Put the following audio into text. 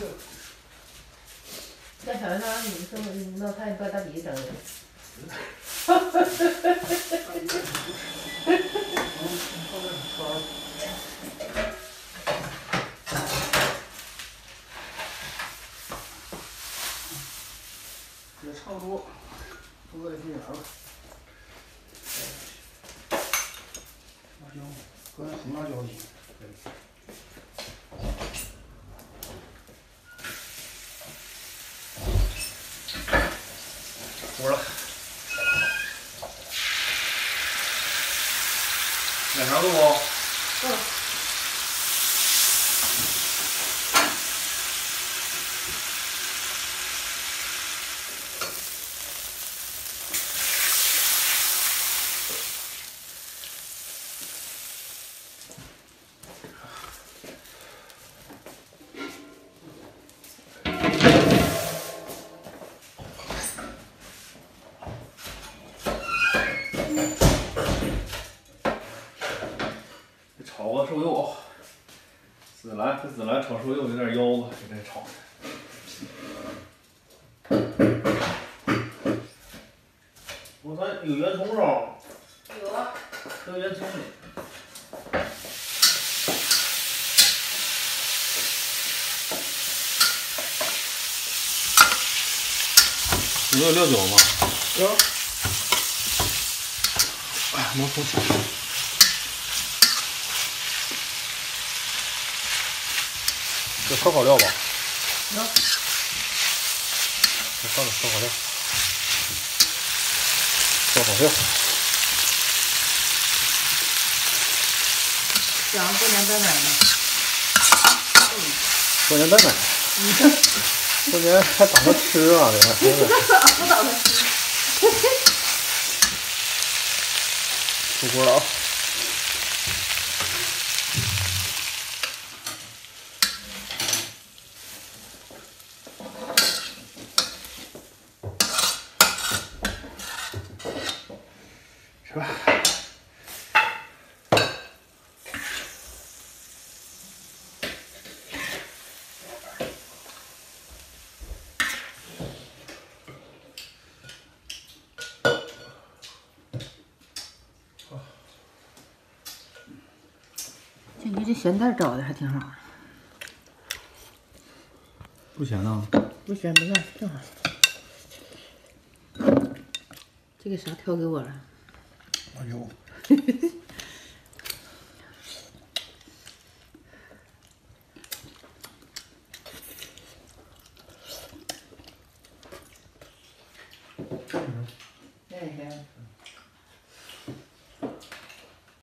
在小上你这么那看搁到底整的。 也差不多，多了一点了。辣椒，搁点红辣椒行。糊了。两勺够不？ 够。 炒个瘦肉，孜然炒瘦肉有点腰子，给这炒的。我看有圆葱烧。 有啊。 还有圆葱的。你有料酒吗？ 有。 哎，磨葱小。这烧烤料吧？ 有。 我放点烧烤料。烧烤料。 想过年拜买呢。 过年拜买。过年还打算吃啊？这不打算吃。 出锅了啊！吃吧。 你这咸蛋找的还挺好。 不咸呐？ 不咸不辣，挺好。这个啥挑给我了？ 哎呦！ 那也行。